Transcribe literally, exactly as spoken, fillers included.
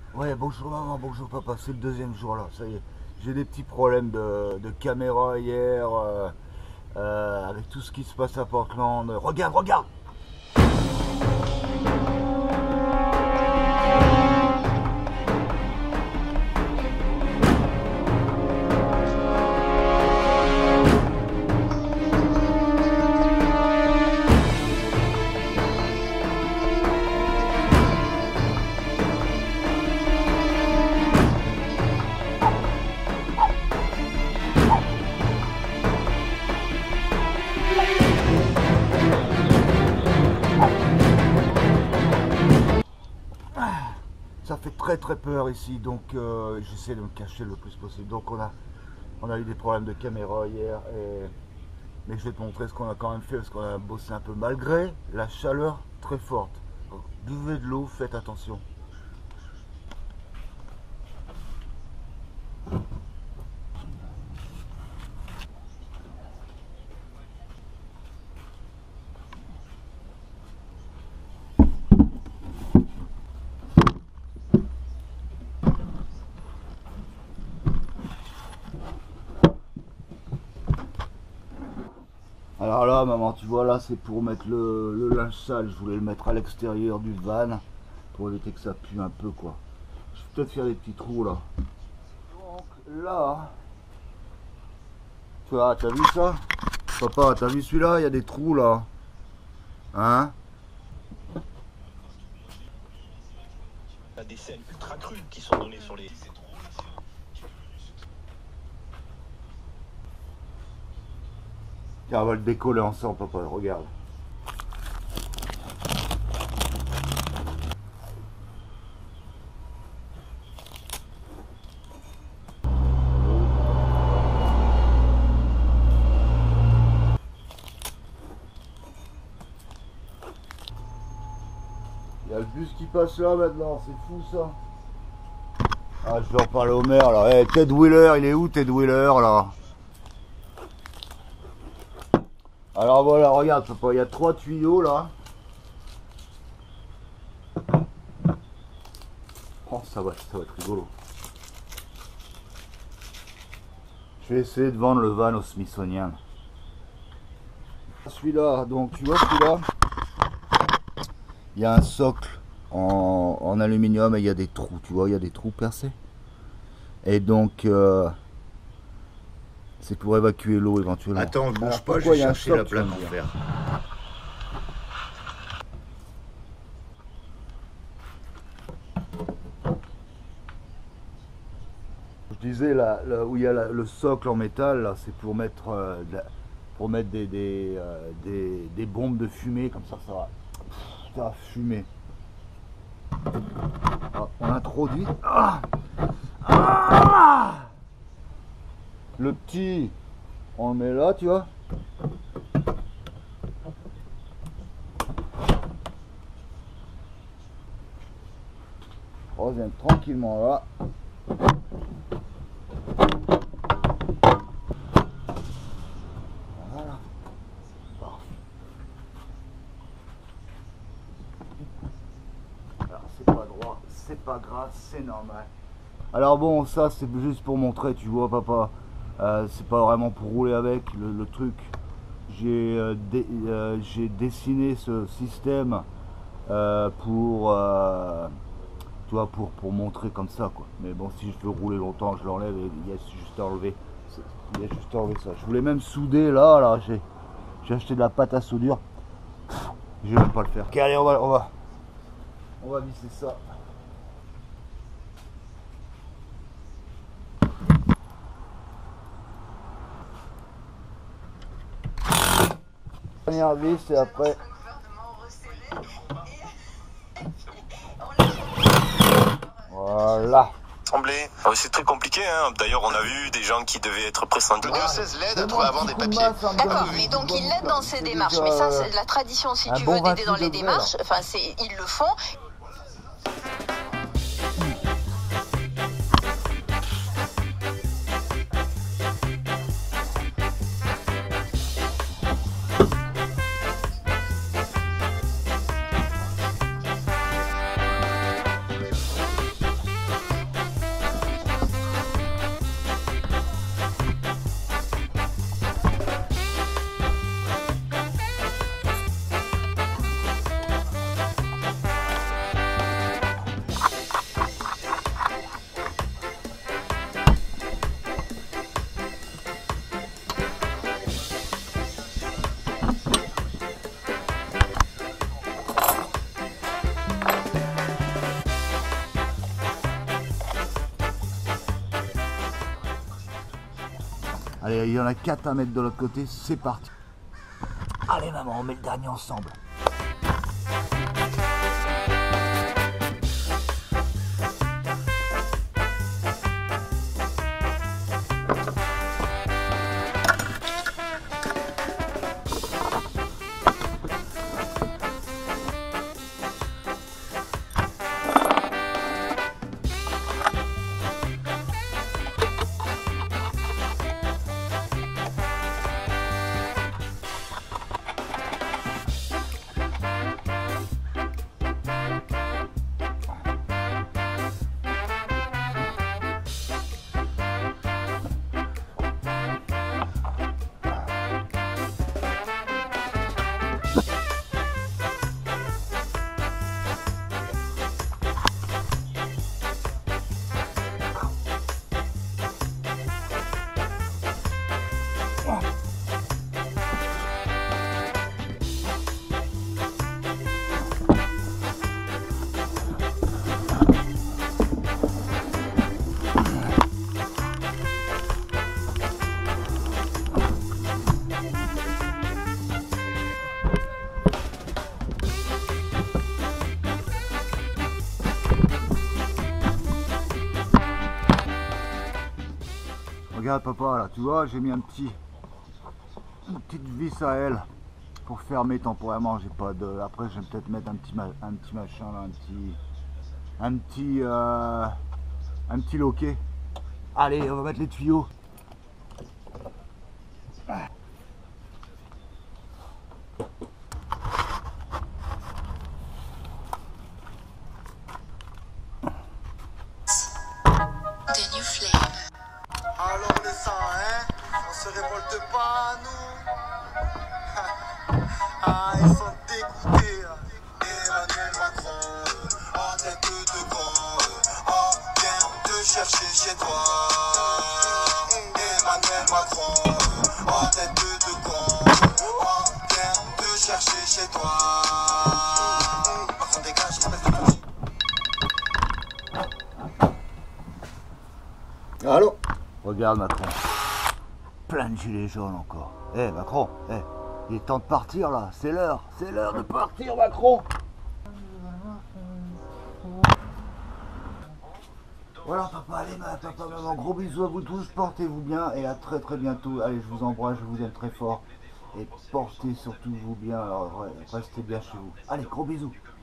Ouais, bonjour maman, bonjour papa, c'est le deuxième jour là, ça y est. J'ai des petits problèmes de, de caméra hier, euh, euh, avec tout ce qui se passe à Portland. Regarde, regarde! Ça fait très très peur ici, donc euh, j'essaie de me cacher le plus possible. Donc on a, on a eu des problèmes de caméra hier, et... mais je vais te montrer ce qu'on a quand même fait, parce qu'on a bossé un peu malgré la chaleur très forte. Donc, buvez de l'eau, faites attention. Alors là, maman, tu vois, là, c'est pour mettre le, le linge sale. Je voulais le mettre à l'extérieur du van pour éviter que ça pue un peu, quoi. Je vais peut-être faire des petits trous, là. Donc là, tu vois, t'as vu ça? Papa, t'as vu celui-là? Il y a des trous, là. Hein? Il y a des scènes ultra crues qui sont données sur les... Tiens, on va le décoller ensemble, papa, regarde. Il y a le bus qui passe là maintenant, c'est fou ça. Ah, je vais en parler au maire là. Hey, Ted Wheeler, il est où Ted Wheeler là? Alors voilà, regarde, papa, il y a trois tuyaux là. Oh, ça va, ça va être rigolo. Je vais essayer de vendre le van au Smithsonian. Celui-là, donc tu vois celui-là, il y a un socle en, en aluminium et il y a des trous, tu vois, il y a des trous percés. Et donc, euh, c'est pour évacuer l'eau éventuellement. Attends, bouge Alors, pas, je pourquoi vais il y a un chercher la socle, plaque ça en veut dire fer. Je disais là, là où il y a la- le socle en métal, là, c'est pour mettre, euh, de la- pour mettre des, des, euh, des, des bombes de fumée, comme ça, ça va, ça va fumer. Ah, on introduit. Ah Ah le petit, on le met là, tu vois. On vient tranquillement là. Voilà. Alors c'est pas droit, c'est pas grave, c'est normal. Alors bon, ça c'est juste pour montrer, tu vois papa, euh, c'est pas vraiment pour rouler avec le, le truc. J'ai euh, dé, euh, j'ai dessiné ce système euh, pour, euh, tu vois, pour, pour montrer comme ça quoi. Mais bon, si je veux rouler longtemps, je l'enlève et il y a juste à enlever. Il y a juste à enlever ça. Je voulais même souder là, là, j'ai j'ai acheté de la pâte à soudure. Je vais même pas le faire. Ok, allez, on va, on va, on va visser ça. Première vis et après. Voilà. C'est très compliqué, hein. D'ailleurs, on a vu des gens qui devaient être pressentis. Le diocèse l'aide à trouver avant des papiers. D'accord, mais donc il l'aide dans ses démarches. Mais ça, c'est de la tradition, si tu veux, d'aider dans les démarches. Enfin, c'est, ils le font. Allez, il y en a quatre à mettre de l'autre côté, c'est parti. Allez maman, on met le dernier ensemble. Regarde papa là, tu vois, j'ai mis un petit, une petite vis à elle pour fermer temporairement. J'ai pas de. Après, je vais peut-être mettre un petit, un petit machin là, un petit, un petit, euh, un petit loquet. Allez, on va mettre les tuyaux. Alors les sangs, hein, on se révolte pas à nous. Ah, ils sont dégoûtés. Emmanuel Macron, en tête de con, on vient te chercher chez toi. Emmanuel Macron, en tête de con, on vient te chercher chez toi. Macron dégage, espèce de con. Allô? Regarde Macron, plein de gilets jaunes encore. Eh hey, Macron, eh, hey, il est temps de partir là, c'est l'heure, c'est l'heure de partir Macron. Voilà papa, allez ma, papa, maman, gros bisous à vous tous, portez-vous bien et à très très bientôt. Allez, je vous embrasse, je vous aime très fort et portez surtout vous bien, alors ouais, restez bien chez vous. Allez, gros bisous.